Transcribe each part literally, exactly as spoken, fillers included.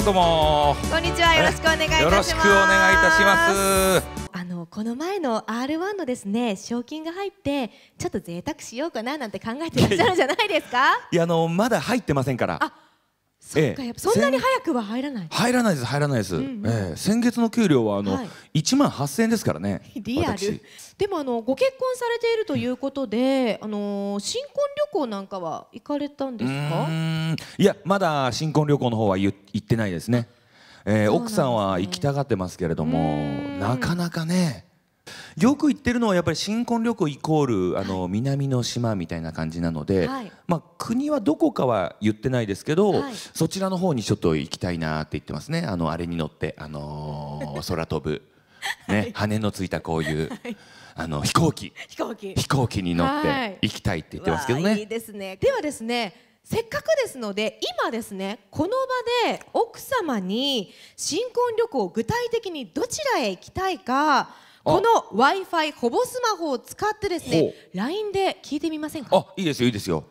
どうもこんにちは、よろしくお願いいたします。 よろしくお願いいたします。 あのこの前の アールワン のですね、賞金が入ってちょっと贅沢しようかななんて考えてらっしゃるんじゃないですか？ いや、あのまだ入ってませんから。 あ、そっか、やっぱそんなに早くは入らない。 入らないです入らないです。うんうん、えー、先月の給料はあの、はい、いちまんはっせんえんですからね。 リアル。でもあのご結婚されているということで、あの新婚旅行なんかは行かれたんですか？ うーん、いや、まだ新婚旅行の方は行ってないですね。えー、奥さんは行きたがってますけれども、なかなかね。よく言ってるのはやっぱり新婚旅行イコールあの、はい、南の島みたいな感じなので、はい、まあ国はどこかは言ってないですけど、はい、そちらの方にちょっと行きたいなって言ってますね。あのあれに乗ってあのー、空飛ぶね、はい、羽のついたこういう、はい、あの飛行機飛行機飛行機に乗って行きたいって言ってますけどね。 いいですね。ではですね、せっかくですので今ですね、この場で奥様に新婚旅行具体的にどちらへ行きたいか、この ワイファイ ほぼスマホを使ってですね ライン で聞いてみませんか？ あ、いいですよいいですよ。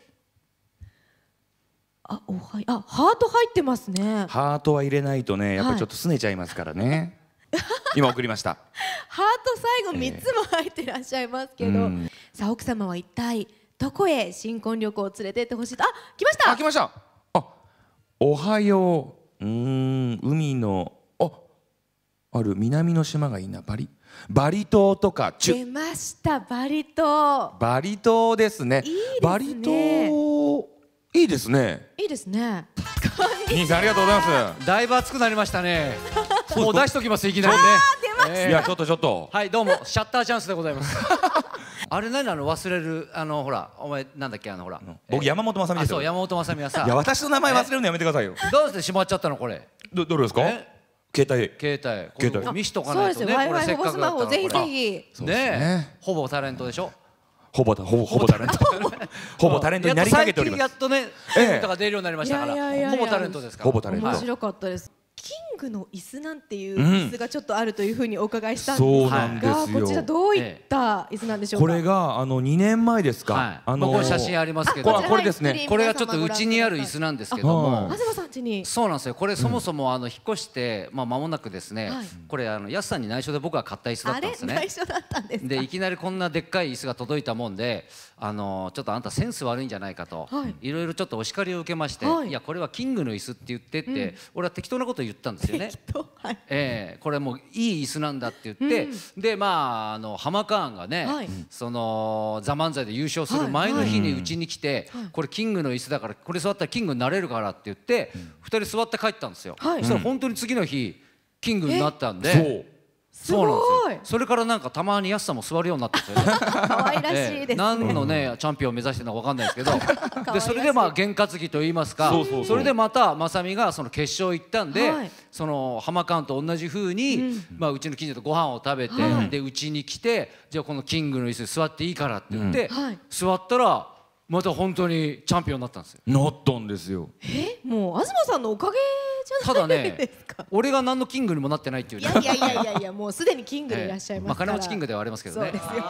あ、おはい、あ、ハート入ってますね。 ハートは入れないとね、やっぱりちょっと拗ねちゃいますからね。今送りました。 ハート最後みっつも入ってらっしゃいますけど、えー、さあ奥様は一体どこへ新婚旅行を連れてってほしいと。あ、来ました。 あ、来ました。あ、おはよう。うーん、海のあある南の島がいいな。バリバリ島とか。 出ました、バリ島。 バリ島ですね。 いいですね。 バリ島いいですね。 いいですね。 兄さんありがとうございます。 だいぶ熱くなりましたね。もう出しときます、いきなりね。 出ました。 いや、ちょっとちょっと。 はい、どうもシャッターチャンスでございます。あれ何なの、忘れる、あのほら、お前なんだっけ、あのほら、 僕山本昌美ですよ。 そう、山本昌美はさ、 いや、私の名前忘れるのやめてくださいよ。 どうしてしまっちゃったのこれ？ どどれですか？携帯携帯携帯見しとかないとね。 これせっかくだったらぜひぜひね、ほぼタレントでしょ。 ほぼほぼほぼタレントほぼタレントになりかけております。 やっとね、ええ、とか出るようになりましたから、ほぼタレントですから。 ほぼタレント。 面白かったです。キングの椅子なんていう椅子がちょっとあるというふうにお伺いしたんですが、こちらどういった椅子なんでしょうか？ これがあのにねんまえですか。 あの写真ありますけど、 これですね。 これがちょっとうちにある椅子なんですけども、 東さん家に。 そうなんですよ。これそもそもあの引っ越してまあ間もなくですね、これあのやすさんに内緒で僕が買った椅子だったんですね。 内緒だったんですか？ でいきなりこんなでっかい椅子が届いたもんで、あのちょっとあんたセンス悪いんじゃないかといろいろちょっとお叱りを受けまして、いやこれはキングの椅子って言ってって俺は適当なことを言ったんですよね。はい、えー、これもういい椅子なんだって言って、うん、でまああのハマカーンがね、はい、その「ザ漫才で優勝する前の日にうちに来て、はいはい、これキングの椅子だからこれ座ったらキングになれるからって言って、うん、ふたり座って帰ったんですよ。はい、そしたら本当に次の日キングになったんで。そうなんですよ。それからなんかたまにやすさんも座るようになったんですよね。 可愛らしいですね。 何のねチャンピオンを目指してるのかわかんないですけど、でそれでまあ験担ぎと言いますか、それでまたまさみがその決勝行ったんで、そのハマカーンと同じ風にまあうちの近所でご飯を食べて、でうちに来て、じゃあこのキングの椅子に座っていいからって言って座ったらまた本当にチャンピオンになったんですよ。 なったんですよ。 え、もう東さんのおかげじゃないですか。 ただね、俺が何のキングにもなってないっていうね。 いやいやいやいや、もうすでにキングでいらっしゃいますから。 まあ金持ちキングではありますけどね。そうですよ。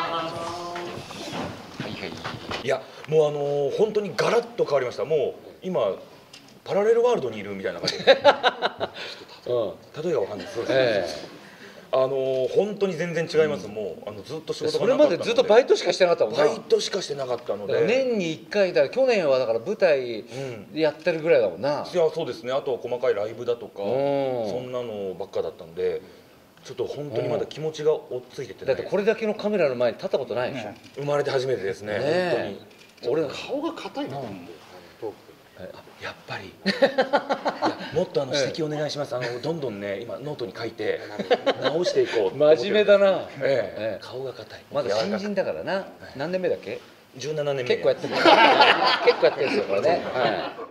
いや、もうあの本当にガラッと変わりました。もう今パラレルワールドにいるみたいな感じ。例えがわかんないです。あの本当に全然違います。もうあのずっと仕事がなかったので。それまでずっとバイトしかしてなかったもんな。 バイトしかしてなかったので。 年にいっかいだ。去年はだから舞台やってるぐらいだもんな。いや、そうですね。あと細かいライブだとかそんなのばっかだったんで、ちょっと本当にまだ気持ちが追っついてて。 だってこれだけのカメラの前に立ったことないでしょ。 生まれて初めてですね。本当に。 俺顔が硬いな。 やっぱりもっとあの指摘お願いします。あのどんどんね今ノートに書いて直していこう。 真面目だな。 顔が硬い。 まだ新人だからな。何年目だっけ？ じゅうななねんめ。 結構やってる。結構やってるんですよこれね。